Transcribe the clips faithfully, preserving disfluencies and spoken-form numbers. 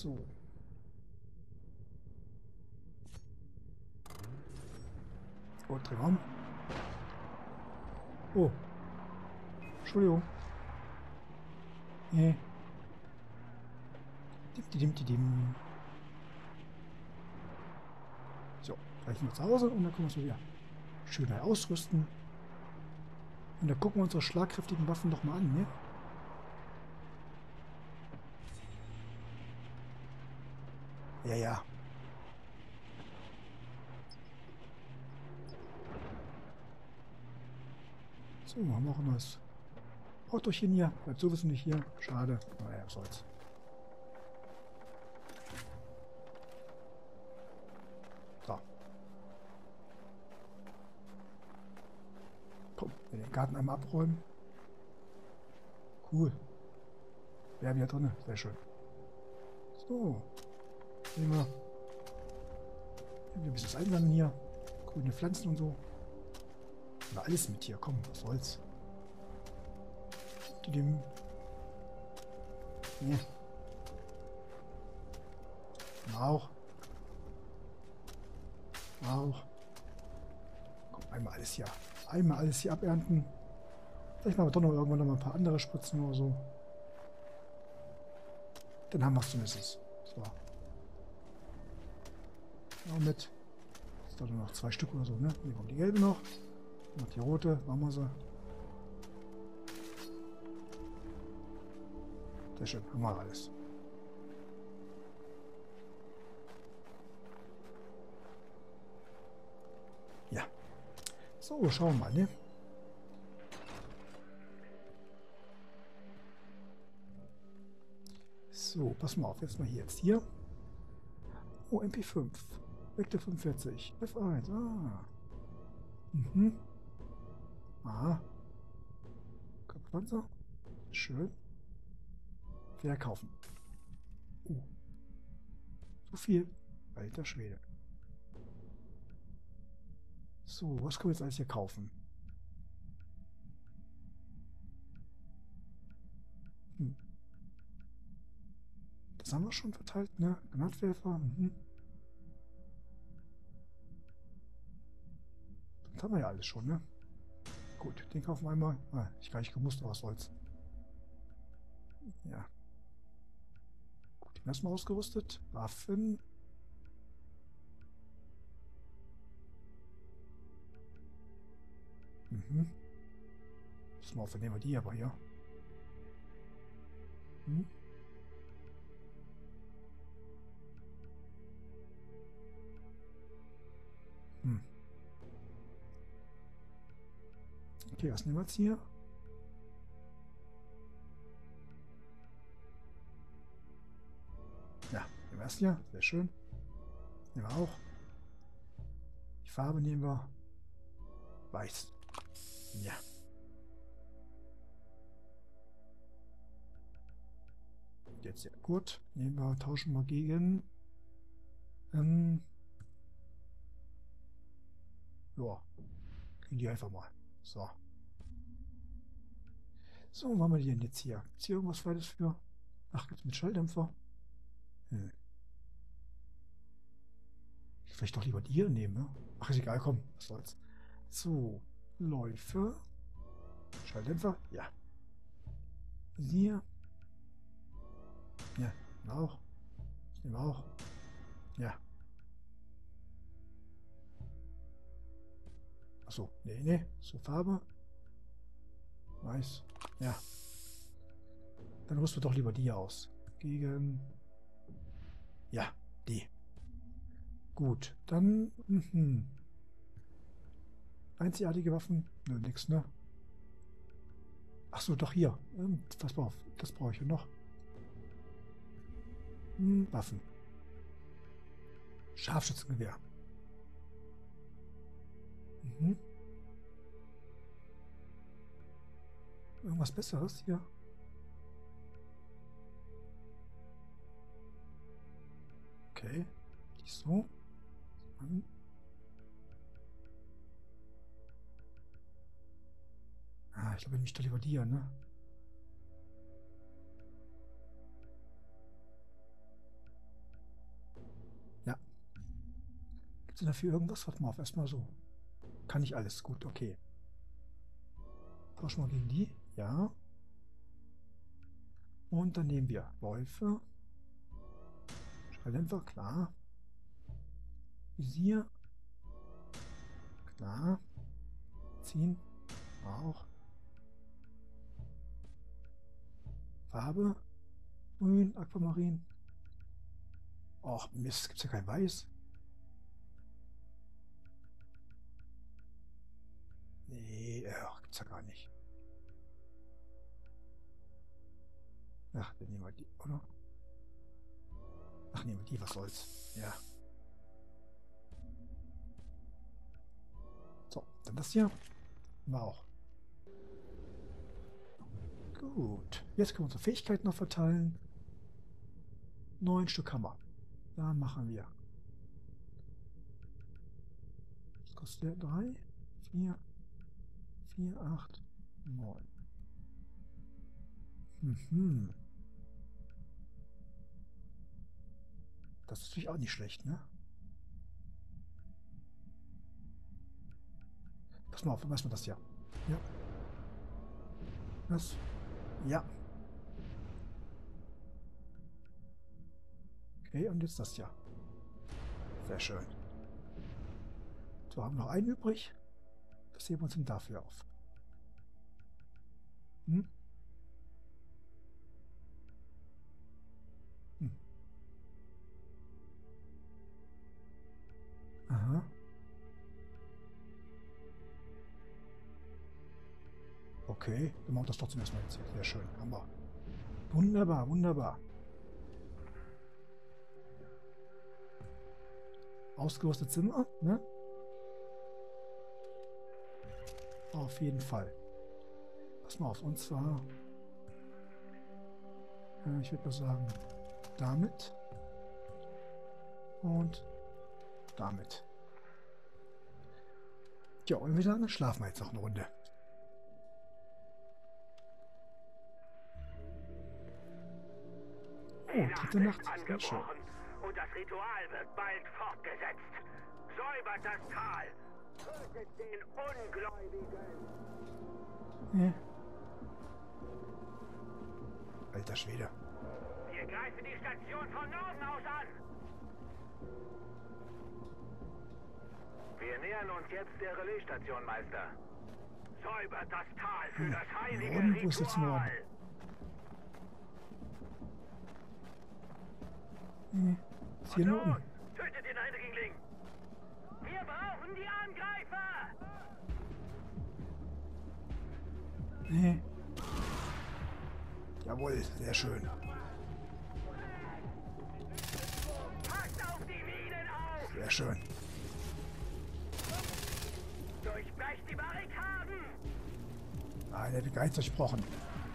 So. Oh, dreh mal um. Oh. Entschuldigung. Nee. Dim, dim, dim, dim. So, gleich sind wir zu Hause und dann können wir uns wieder schön neu ausrüsten. Und dann gucken wir unsere schlagkräftigen Waffen doch mal an, ne? Ja, ja. So, haben wir auch ein neues Autochen hier. Bleibt sowieso nicht hier. Schade. Naja, was soll's. So. Komm, wir den Garten einmal abräumen. Cool. Wir haben ja drin. Sehr schön. So. Nehmen wir. Nehmen wir ein bisschen Eingang hier. Grüne Pflanzen und so. Oder alles mit hier. Komm, was soll's. Didim. Nee. Auch. Auch. Komm, einmal alles hier. Einmal alles hier abernten. Vielleicht machen wir doch noch irgendwann noch mal ein paar andere Spritzen oder so. Dann haben wir es zumindest. So. Noch mit. Jetzt dauert noch zwei Stück oder so, ne? Hier kommt die gelbe noch. Noch die rote. Machen wir sie. Sehr schön. Haben wir alles. Ja. So, schauen wir mal, ne? So, pass mal auf. Jetzt mal hier. Jetzt hier. Oh, M P fünf. Vektor fünfundvierzig. F eins. Ah. Mhm. Aha. Kampfpanzer. Schön. Verkaufen. Oh. So viel. Alter Schwede. So, was können wir jetzt alles hier kaufen? Hm. Das haben wir schon verteilt, ne? Granatwerfer. Mhm. Das haben wir ja alles schon, ne? Gut, den kaufen wir einmal. Ah, ich gar nicht gemusst, aber was soll's. Ja. Gut, den erstmal ausgerüstet. Waffen. Mhm. Pass mal auf, dann nehmen wir die aber hier. Hm. Hm. Okay, was nehmen wir jetzt hier? Ja, nehmen wir das hier. Sehr schön. Nehmen wir auch. Die Farbe nehmen wir. Weiß. Ja. Jetzt ja gut. Nehmen wir, tauschen wir gegen. Ähm, ja. Kriegen die einfach mal. So. So, was haben wir die denn jetzt hier? Gibt es hier irgendwas Zweites für? Ach, gibt es mit Schalldämpfer? Hm. Vielleicht doch lieber die hier nehmen, ne? Ach, ist egal, komm. Was soll's. So. Läufe. Schalldämpfer? Ja. Hier. Ja, auch. Ich nehme auch. Ja. Achso, nee, nee. So Farbe. Weiß. Ja. Dann rüsten wir doch lieber die aus. Gegen. Ja, die. Gut, dann. Mhm. Einzigartige Waffen? Nö, nix, ne? Achso, doch hier. Ähm, pass mal auf. Das brauche ich ja noch. Hm, Waffen. Scharfschützengewehr. Mhm. Irgendwas Besseres hier? Okay. Die so. Hm. Ah, ich glaube, ich mich doch lieber die hier, ne? du dafür irgendwas? Warte mal auf, erstmal so. Kann ich alles. Gut, okay. Tauschen wir gegen die. Ja. Und dann nehmen wir Läufe. Schalldämpfer, klar. Visier. Klar. Ziehen. Auch. Farbe. Grün, Aquamarin. Och, Mist, gibt's ja kein Weiß. Nee, ach, gibt's ja gar nicht. Ach, dann nehmen wir die, oder? Ach, nehmen wir die, was soll's. Ja. So, dann das hier. War auch. Gut. Jetzt können wir unsere Fähigkeiten noch verteilen. Neun Stück Hammer. Da machen wir. Was kostet der? Drei, vier, vier, acht, neun. Mhm. Das ist natürlich auch nicht schlecht, ne? Pass mal auf, weiß man das ja. Ja. Das. Ja. Okay, und jetzt das ja. Sehr schön. So, haben wir noch einen übrig. Das heben wir uns dann dafür auf. Hm? Hm. Aha. Okay, dann machen wir das trotzdem erstmal jetzt hier. Sehr schön. Haben wir. Wunderbar, wunderbar. Ausgerüstet Zimmer, ne? Auf jeden Fall. Pass mal auf, und zwar, äh, ich würde mal sagen, damit und damit. Ja, und wieder dann schlafen wir jetzt noch eine Runde. Oh, dritte Nacht. Sehr schön. Und das Ritual wird bald fortgesetzt. Säubert das Tal. Tötet den Ungläubigen. Ja. Alter Schwede. Wir greifen die Station von Norden aus an. Wir nähern uns jetzt der Relaisstation, Meister. Säubert das Tal für das heilige Norden, wo ist jetzt Norden? Ritual. Hm. Ist hier Norden. Tötet den Eindringling! Wir brauchen die Angreifer! Nee. Jawohl, sehr schön. Passt auf die Minen auf! Sehr schön. Durchbrecht die Barrikaden! Ah, der wird gar nicht durchbrochen.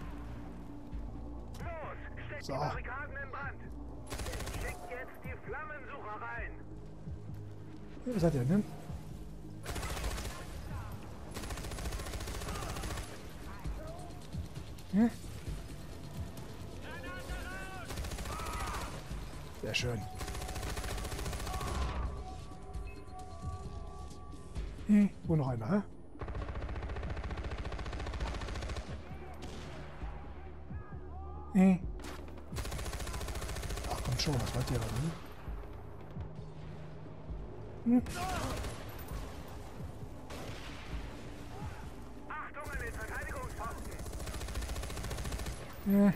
Los, steckt So. die Barrikaden in Brand! Schickt jetzt die Flammensucher rein! Hier, was hat der, ne? Hm? Sehr schön. Hm, wo noch einer, hä? Hm. Ach komm schon, was wollt ihr da, ne? Hm. Achtung an den Verteidigungsposten! Hm.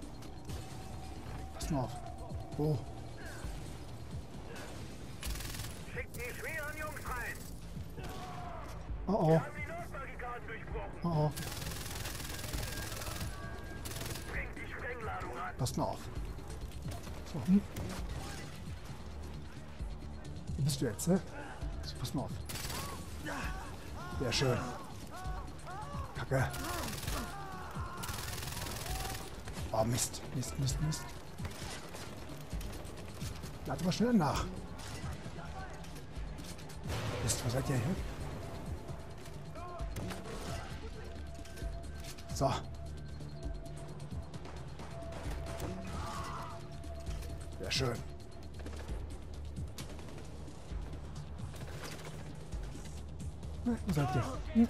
Pass mal auf. Wo? Schickt die schweren Jungs rein! Oh oh. Wir haben die Notbarrikaden durchbrochen! Oh oh. Bringt die Sprengladung an! Pass mal auf. So, hm. Wo bist du jetzt, hä? So, pass mal auf. Sehr schön. Kacke. Oh, Mist. Mist, Mist, Mist. Lade mal schnell nach. Mist, wo seid ihr hier? So. Sehr schön. Na, wo seid ihr? Hm?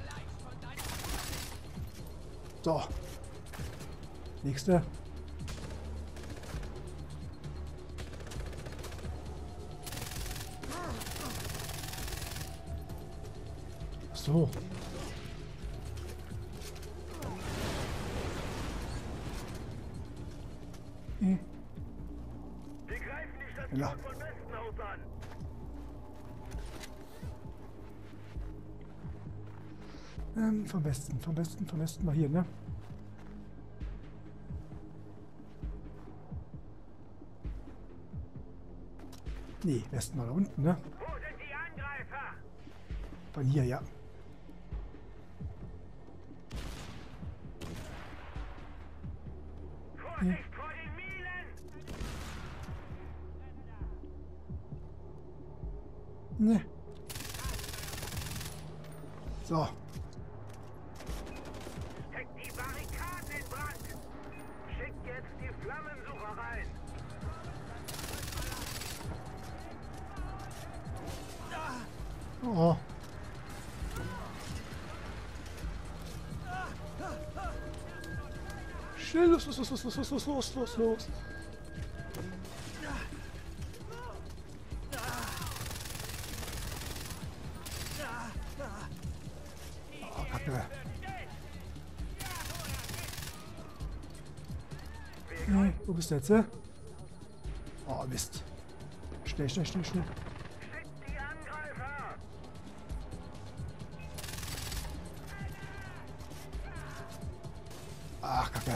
So. Nächste. So. Hm. Wir greifen die Station Ja. von Westen aus an. Ähm, vom Westen, vom Westen, vom Westen mal hier, ne? Nee, Westen mal da unten, ne? Wo sind die Angreifer? Von hier, ja. Vorsicht vor den Minen! Ne. So. Steckt die Barrikaden in Brand! Schickt jetzt die Flammensucher rein! Oh. Schnell, los, los, los, los, los, los, los, los, los. Oh, Kacke. Nee, wo bist du jetzt, hä? Oh, Mist. Schnell, schnell, schnell, schnell. Schickt die Angreifer! Ach, Kacke.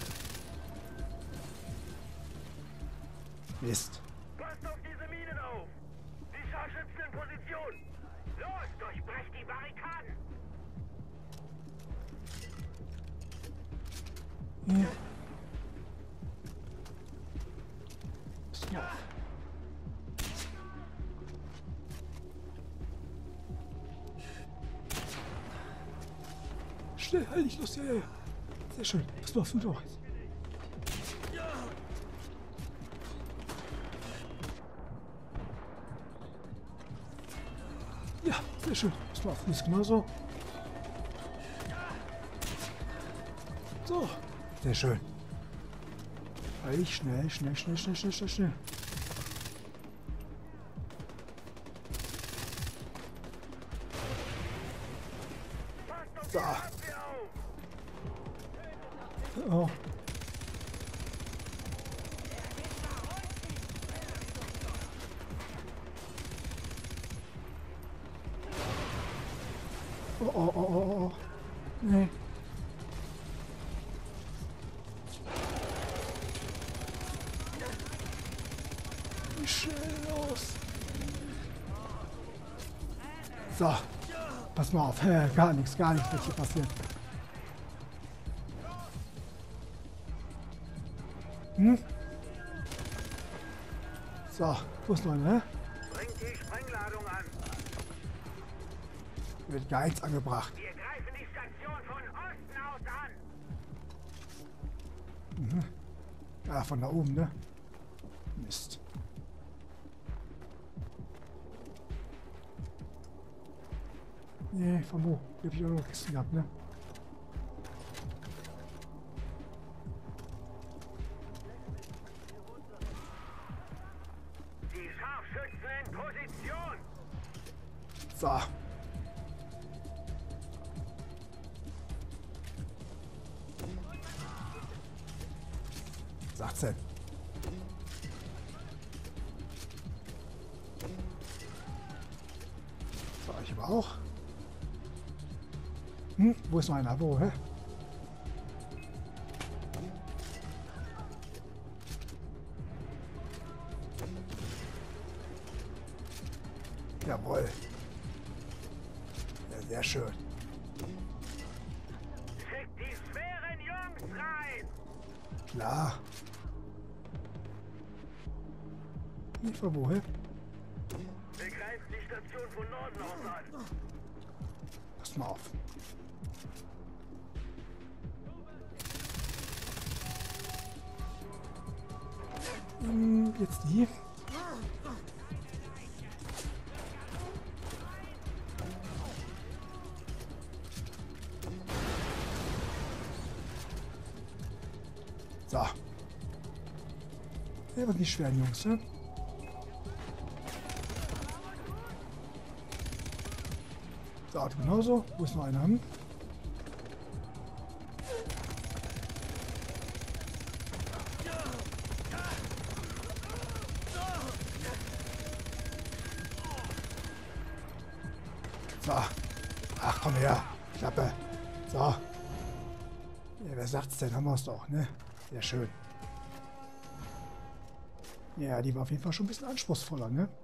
Mist. Passt auf diese Minen auf! Die Scharfschützen in Position! Los, durchbrecht die Barrikaden! Hier. Pass mal auf. Schnell, halt dich los, ja, ja, ja. Sehr schön. Pass mal auf, du auch. Ja, sehr schön. Pass mal auf, ist genauso. So, sehr schön. Eigentlich schnell, schnell, schnell, schnell, schnell, schnell, schnell. Passt auf So. die Abwehr auf! Oh. Oh, oh, oh, oh, oh. Nee. Schnell los. So. Pass mal auf. Hä, gar nichts, gar nichts wird hier passieren. Hm? So, wo ist noch eine, hä? Bringt die Sprengladung an! Wird gar nichts angebracht. Wir greifen die Station von Osten aus an! Mhm. Ja, von da oben, ne? Mist. Nee, von wo? Hier hab ich auch noch Kisten gehabt, ne? Die Scharfschützen in Position! So. achtzehn. So, ich aber auch. Hm, wo ist noch einer? Wo, hä? Jawohl. Ja, sehr schön. Schickt die schweren Jungs rein! Klar. Nicht von wo, hä? Wir greifen die Station von Norden aus an! Pass mal auf. Hm, jetzt die. So. Der wird nicht schwer, Jungs, ne? So, du genauso. Wo ist noch einer? Hm? So. Ach, komm her. Klappe. So. Ja, wer sagt's denn? Haben wir es doch, ne? Sehr schön. Ja, die war auf jeden Fall schon ein bisschen anspruchsvoller, ne?